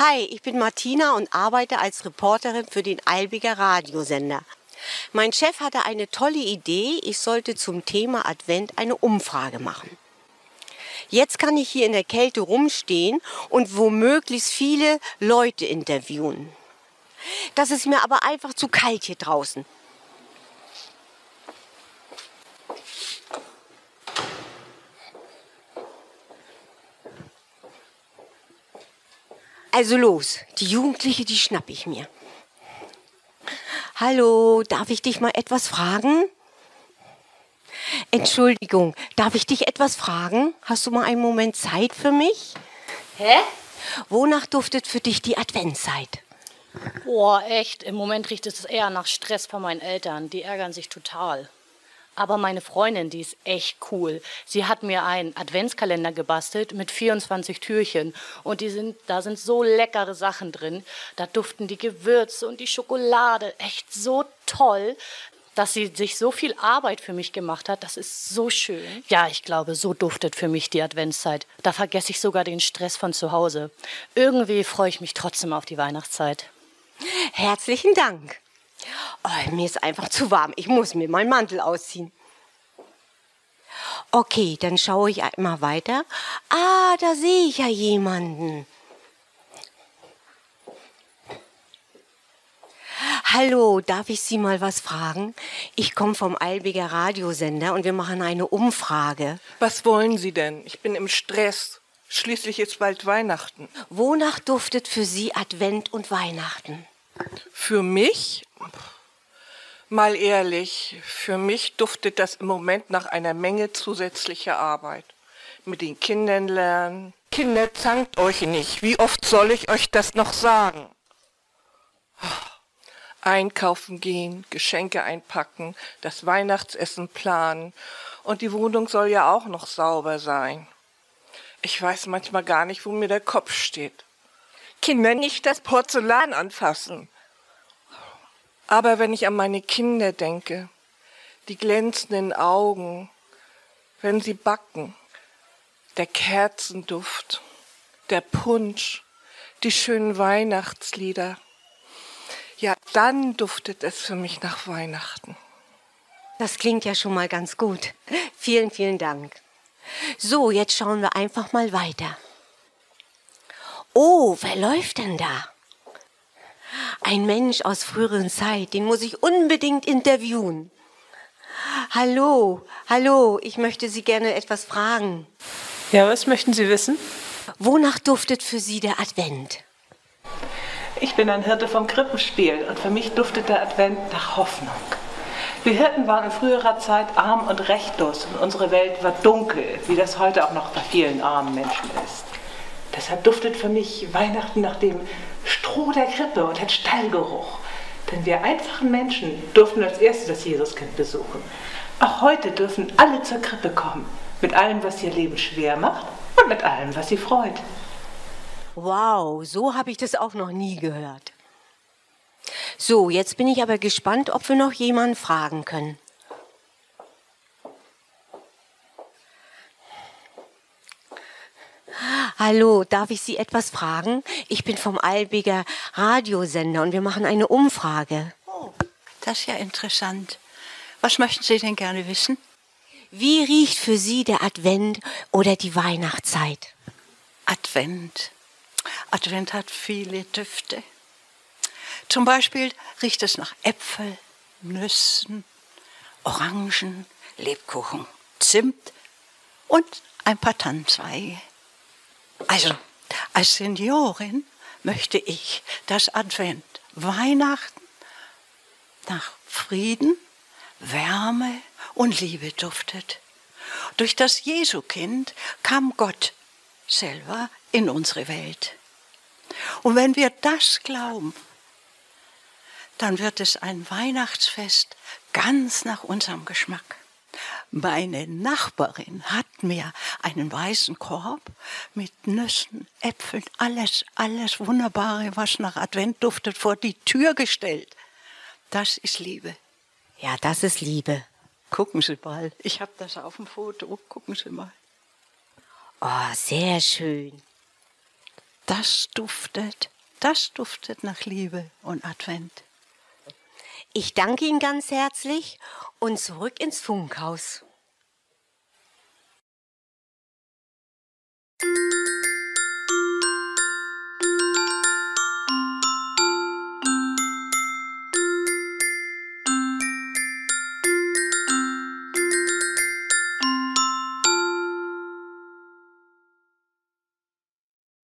Hi, ich bin Martina und arbeite als Reporterin für den Albiger Radiosender. Mein Chef hatte eine tolle Idee, ich sollte zum Thema Advent eine Umfrage machen. Jetzt kann ich hier in der Kälte rumstehen und womöglich viele Leute interviewen. Das ist mir aber einfach zu kalt hier draußen. Also los, die Jugendliche, die schnapp ich mir. Hallo, darf ich dich mal etwas fragen? Entschuldigung, darf ich dich etwas fragen? Hast du mal einen Moment Zeit für mich? Hä? Wonach duftet für dich die Adventszeit? Boah, echt. Im Moment riecht es eher nach Stress von meinen Eltern. Die ärgern sich total. Aber meine Freundin, die ist echt cool. Sie hat mir einen Adventskalender gebastelt mit 24 Türchen. Und da sind so leckere Sachen drin. Da duften die Gewürze und die Schokolade. Echt so toll, dass sie sich so viel Arbeit für mich gemacht hat. Das ist so schön. Ja, ich glaube, so duftet für mich die Adventszeit. Da vergesse ich sogar den Stress von zu Hause. Irgendwie freue ich mich trotzdem auf die Weihnachtszeit. Herzlichen Dank. Oh, mir ist einfach zu warm. Ich muss mir meinen Mantel ausziehen. Okay, dann schaue ich einmal weiter. Ah, da sehe ich ja jemanden. Hallo, darf ich Sie mal was fragen? Ich komme vom Albiger Radiosender und wir machen eine Umfrage. Was wollen Sie denn? Ich bin im Stress. Schließlich ist bald Weihnachten. Wonach duftet für Sie Advent und Weihnachten? Für mich? Mal ehrlich, für mich duftet das im Moment nach einer Menge zusätzlicher Arbeit. Mit den Kindern lernen. Kinder, zankt euch nicht. Wie oft soll ich euch das noch sagen? Einkaufen gehen, Geschenke einpacken, das Weihnachtsessen planen. Und die Wohnung soll ja auch noch sauber sein. Ich weiß manchmal gar nicht, wo mir der Kopf steht. Kinder, nicht das Porzellan anfassen. Aber wenn ich an meine Kinder denke, die glänzenden Augen, wenn sie backen, der Kerzenduft, der Punsch, die schönen Weihnachtslieder, ja, dann duftet es für mich nach Weihnachten. Das klingt ja schon mal ganz gut. Vielen, vielen Dank. So, jetzt schauen wir einfach mal weiter. Oh, wer läuft denn da? Ein Mensch aus früheren Zeit, den muss ich unbedingt interviewen. Hallo, ich möchte Sie gerne etwas fragen. Ja, was möchten Sie wissen? Wonach duftet für Sie der Advent? Ich bin ein Hirte vom Krippenspiel und für mich duftet der Advent nach Hoffnung. Wir Hirten waren in früherer Zeit arm und rechtlos und unsere Welt war dunkel, wie das heute auch noch bei vielen armen Menschen ist. Deshalb duftet für mich Weihnachten nach dem Stroh der Krippe und den Stallgeruch. Denn wir einfachen Menschen durften als Erste das Jesuskind besuchen. Auch heute dürfen alle zur Krippe kommen, mit allem, was ihr Leben schwer macht und mit allem, was sie freut. Wow, so habe ich das auch noch nie gehört. So, jetzt bin ich aber gespannt, ob wir noch jemanden fragen können. Hallo, darf ich Sie etwas fragen? Ich bin vom Albiger Radiosender und wir machen eine Umfrage. Oh, das ist ja interessant. Was möchten Sie denn gerne wissen? Wie riecht für Sie der Advent oder die Weihnachtszeit? Advent. Advent hat viele Düfte. Zum Beispiel riecht es nach Äpfel, Nüssen, Orangen, Lebkuchen, Zimt und ein paar Tannenzweige. Also, als Seniorin möchte ich, dass Advent, Weihnachten nach Frieden, Wärme und Liebe duftet. Durch das Jesukind kam Gott selber in unsere Welt. Und wenn wir das glauben, dann wird es ein Weihnachtsfest ganz nach unserem Geschmack. Meine Nachbarin hat mir einen weißen Korb mit Nüssen, Äpfeln, alles Wunderbare, was nach Advent duftet, vor die Tür gestellt. Das ist Liebe. Ja, das ist Liebe. Gucken Sie mal, ich habe das auf dem Foto. Gucken Sie mal. Oh, sehr schön. Das duftet nach Liebe und Advent. Ich danke Ihnen ganz herzlich und zurück ins Funkhaus.